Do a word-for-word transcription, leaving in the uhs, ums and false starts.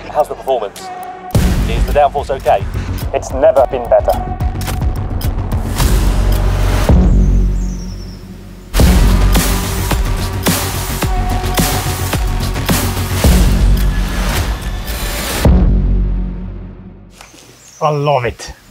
How's the performance? Is the downforce okay? It's never been better. I love it.